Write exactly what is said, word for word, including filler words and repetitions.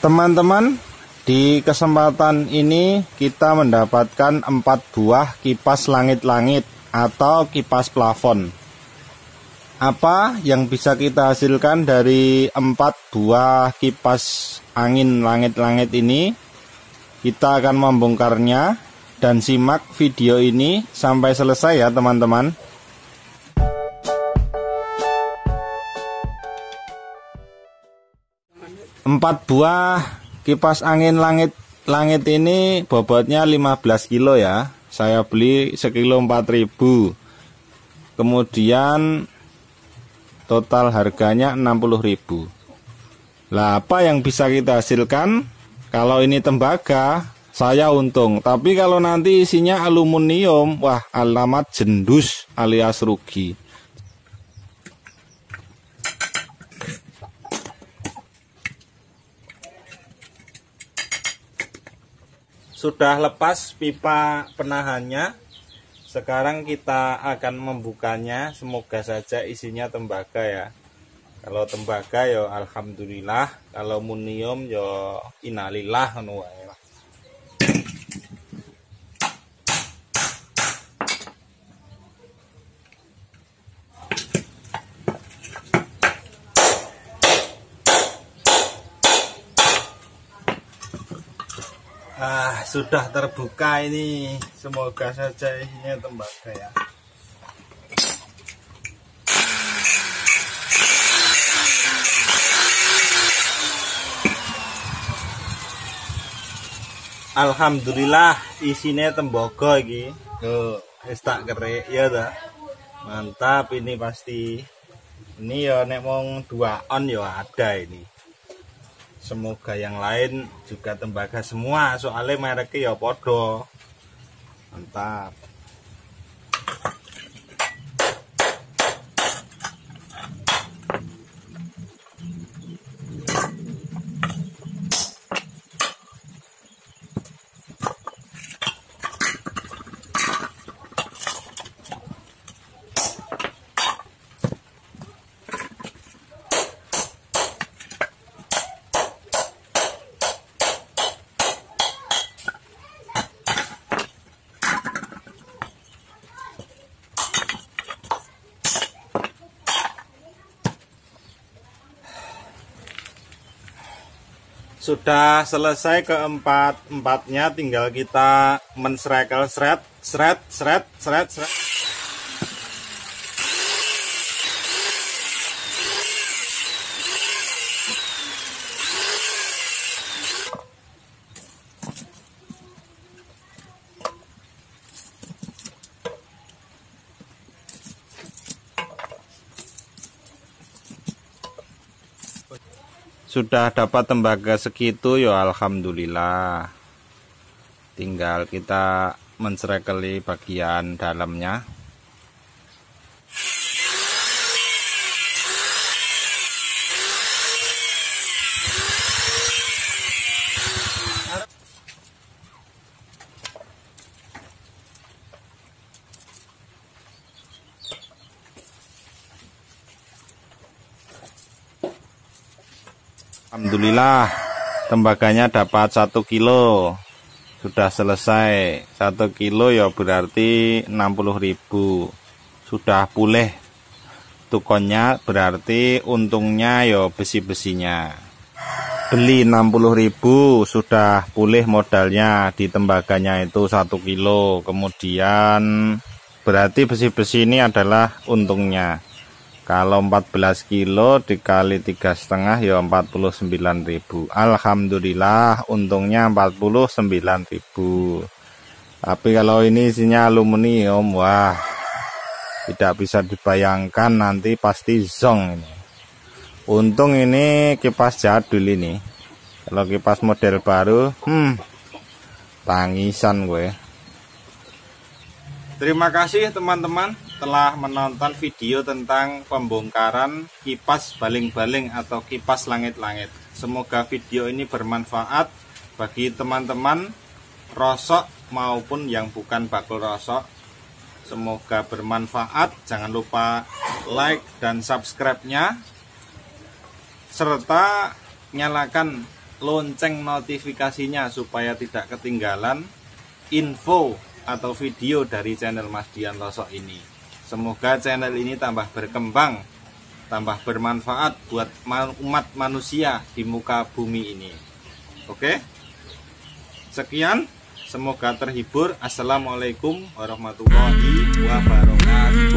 Teman-teman, di kesempatan ini kita mendapatkan empat buah kipas langit-langit atau kipas plafon. Apa yang bisa kita hasilkan dari empat buah kipas angin langit-langit ini? Kita akan membongkarnya dan simak video ini sampai selesai ya teman-teman. Empat buah kipas angin langit-langit ini bobotnya lima belas kilo ya. Saya beli sekilo empat ribu. Kemudian total harganya enam puluh ribu. Lah, apa yang bisa kita hasilkan? Kalau ini tembaga, saya untung. Tapi kalau nanti isinya aluminium, wah, alamat jendus alias rugi. Sudah lepas pipa penahannya. Sekarang kita akan membukanya. Semoga saja isinya tembaga ya. Kalau tembaga ya alhamdulillah, kalau aluminium ya innalillah ngono wae. Ah, sudah terbuka ini. Semoga saja isinya tembaga ya. Alhamdulillah isinya tembaga iki. Tuh, wis tak kerik ya ta. Mantap ini pasti. Ini ya nek mong dua on ya ada ini. Semoga yang lain juga tembaga semua, soalnya mereknya ya podo. Mantap. Sudah selesai keempat empatnya, tinggal kita mensrekel seret seret seret seret seret. Sudah dapat tembaga segitu ya alhamdulillah. Tinggal kita mensrekeli bagian dalamnya. Alhamdulillah tembaganya dapat satu kilo. Sudah selesai. Satu kilo ya berarti enam puluh ribu. Sudah pulih tukonnya, berarti untungnya ya besi-besinya. Beli enam puluh ribu, sudah pulih modalnya di tembaganya itu satu kilo. Kemudian berarti besi-besi ini adalah untungnya. Kalau empat belas kilo dikali tiga setengah ya empat puluh sembilan ribu. Alhamdulillah untungnya empat puluh sembilan ribu. Tapi kalau ini isinya aluminium, wah, tidak bisa dibayangkan, nanti pasti zong ini. Untung ini kipas jadul ini. Kalau kipas model baru, hmm, tangisan gue. Terima kasih teman-teman telah menonton video tentang pembongkaran kipas baling-baling atau kipas langit-langit. Semoga video ini bermanfaat bagi teman-teman rosok maupun yang bukan bakul rosok. Semoga bermanfaat. Jangan lupa like dan subscribe-nya, serta nyalakan lonceng notifikasinya supaya tidak ketinggalan info atau video dari channel Mas Dian Losok ini. Semoga channel ini tambah berkembang, tambah bermanfaat buat umat manusia di muka bumi ini. Oke, sekian, semoga terhibur. Assalamualaikum warahmatullahi wabarakatuh.